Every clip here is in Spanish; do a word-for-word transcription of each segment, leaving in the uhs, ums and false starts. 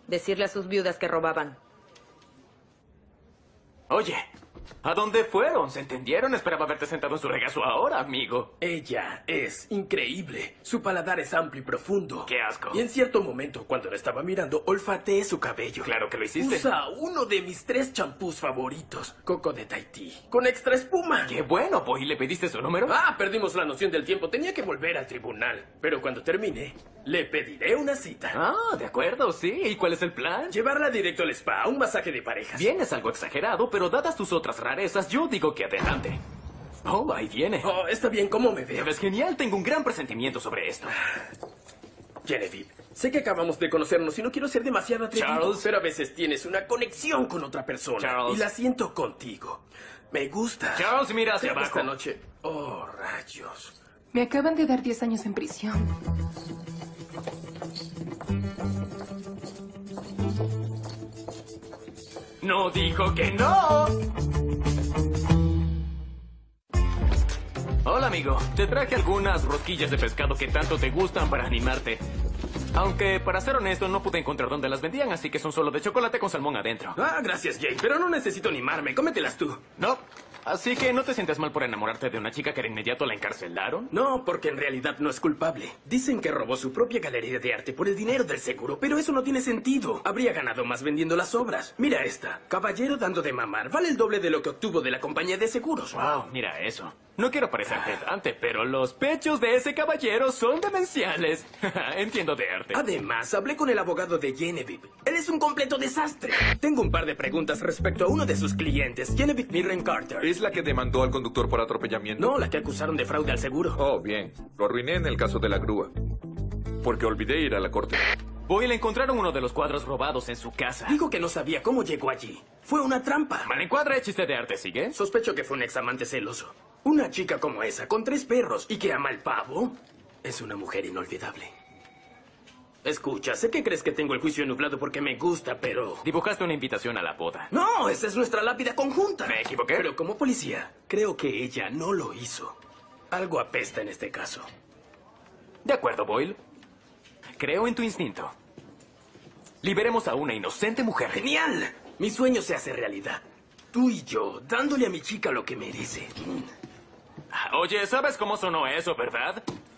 Decirle a sus viudas que robaban. Oye, ¿a dónde fueron? ¿Se entendieron? Esperaba verte sentado en su regazo ahora, amigo. Ella es increíble. Su paladar es amplio y profundo. ¡Qué asco! Y en cierto momento, cuando la estaba mirando, olfateé su cabello. Claro que lo hiciste. Usa uno de mis tres champús favoritos. Coco de Tahití. Con extra espuma. ¡Qué bueno, Boy! ¿Le pediste su número? Ah, perdimos la noción del tiempo. Tenía que volver al tribunal. Pero cuando termine, le pediré una cita. Ah, de acuerdo, sí. ¿Y cuál es el plan? Llevarla directo al spa, a un masaje de parejas. Bien, es algo exagerado, pero dadas tus otras rarezas, yo digo que adelante. Oh, ahí viene. Oh, está bien, ¿cómo me Te veo? ves genial, tengo un gran presentimiento sobre esto. Genevieve, sé que acabamos de conocernos y no quiero ser demasiado atrevido, Charles. pero a veces tienes una conexión con otra persona. Charles. Y la siento contigo. Me gusta. Charles, mira hacia Creo que abajo. esta noche... Oh, rayos. Me acaban de dar diez años en prisión. ¡No dijo que no! Hola, amigo. Te traje algunas rosquillas de pescado que tanto te gustan para animarte. Aunque, para ser honesto, no pude encontrar dónde las vendían, así que son solo de chocolate con salmón adentro. Ah, gracias, Jay, pero no necesito animarme. Cómetelas tú. No. Así que no te sientes mal por enamorarte de una chica que de inmediato la encarcelaron. No, porque en realidad no es culpable. Dicen que robó su propia galería de arte por el dinero del seguro, pero eso no tiene sentido. Habría ganado más vendiendo las obras. Mira esta. Caballero dando de mamar. Vale el doble de lo que obtuvo de la compañía de seguros. Wow, mira eso. No quiero parecer pedante, pero los pechos de ese caballero son demenciales. Entiendo de arte. Además, hablé con el abogado de Genevieve. Él es un completo desastre. Tengo un par de preguntas respecto a uno de sus clientes, Genevieve Mirren Carter. ¿Es la que demandó al conductor por atropellamiento? No, la que acusaron de fraude al seguro. Oh, bien. Lo arruiné en el caso de la grúa. Porque olvidé ir a la corte. Voy, le encontraron uno de los cuadros robados en su casa. Dijo que no sabía cómo llegó allí. Fue una trampa. Mal encuadra, chiste de arte, ¿sigue? Sospecho que fue un examante celoso. Una chica como esa, con tres perros y que ama el pavo, es una mujer inolvidable. Escucha, sé que crees que tengo el juicio nublado porque me gusta, pero... Dibujaste una invitación a la boda. No, esa es nuestra lápida conjunta. ¿Me equivoqué? Pero como policía, creo que ella no lo hizo. Algo apesta en este caso. De acuerdo, Boyle. Creo en tu instinto. Liberemos a una inocente mujer. ¡Genial! Mi sueño se hace realidad. Tú y yo, dándole a mi chica lo que merece. Oye, ¿sabes cómo sonó eso, verdad?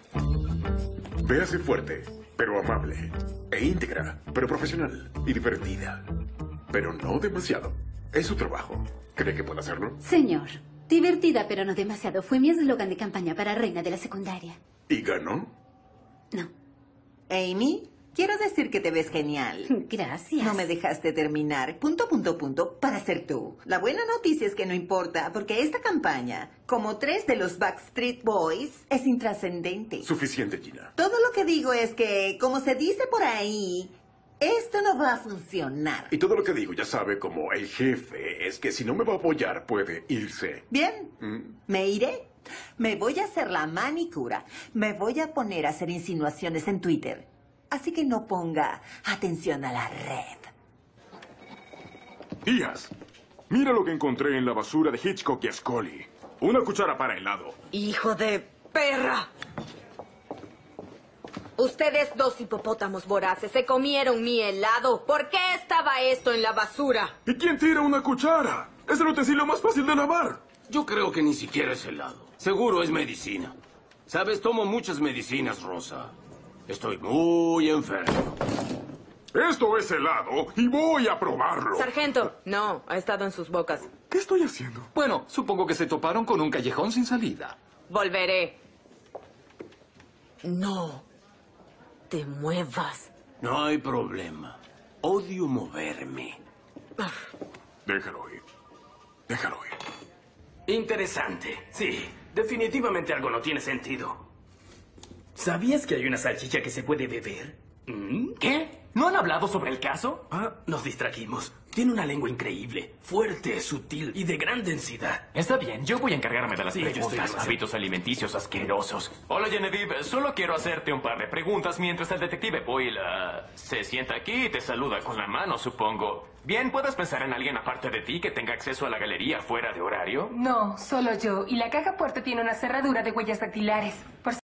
Véase fuerte, pero amable. E íntegra, pero profesional. Y divertida. Pero no demasiado. Es su trabajo. ¿Cree que puede hacerlo? Señor, divertida pero no demasiado. Fue mi eslogan de campaña para reina de la secundaria. ¿Y ganó? No. Amy, quiero decir que te ves genial. Gracias. No me dejaste terminar. Punto, punto, punto, para ser tú. La buena noticia es que no importa, porque esta campaña, como tres de los Backstreet Boys, es intrascendente. Suficiente, Gina. Todo lo que digo es que, como se dice por ahí, esto no va a funcionar. Y todo lo que digo, ya sabe, como el jefe, es que si no me va a apoyar, puede irse. Bien, ¿Mm? me iré. Me voy a hacer la manicura. Me voy a poner a hacer insinuaciones en Twitter. Así que no ponga atención a la red. Hijas, mira lo que encontré en la basura de Hitchcock y Scully. Una cuchara para helado. ¡Hijo de perra! Ustedes dos hipopótamos voraces se comieron mi helado. ¿Por qué estaba esto en la basura? ¿Y quién tira una cuchara? Es el utensilio más fácil de lavar. Yo creo que ni siquiera es helado. Seguro es medicina. Sabes, tomo muchas medicinas, Rosa. Estoy muy enfermo. Esto es helado y voy a probarlo. Sargento, no, ha estado en sus bocas. ¿Qué estoy haciendo? Bueno, supongo que se toparon con un callejón sin salida. Volveré. No te muevas. No hay problema. Odio moverme. Déjalo ir. Déjalo ir. Interesante. Sí, definitivamente algo no tiene sentido. ¿Sabías que hay una salchicha que se puede beber? ¿Mm? ¿Qué? ¿No han hablado sobre el caso? Ah, nos distrajimos. Tiene una lengua increíble, fuerte, sutil y de gran densidad. Está bien, yo voy a encargarme de las Sí, yo estoy preguntas. demasiado- Hábitos alimenticios asquerosos. Hola, Genevieve. Solo quiero hacerte un par de preguntas mientras el detective Boyle ah, se sienta aquí y te saluda con la mano, supongo. Bien, ¿puedes pensar en alguien aparte de ti que tenga acceso a la galería fuera de horario? No, solo yo. Y la caja fuerte tiene una cerradura de huellas dactilares. Por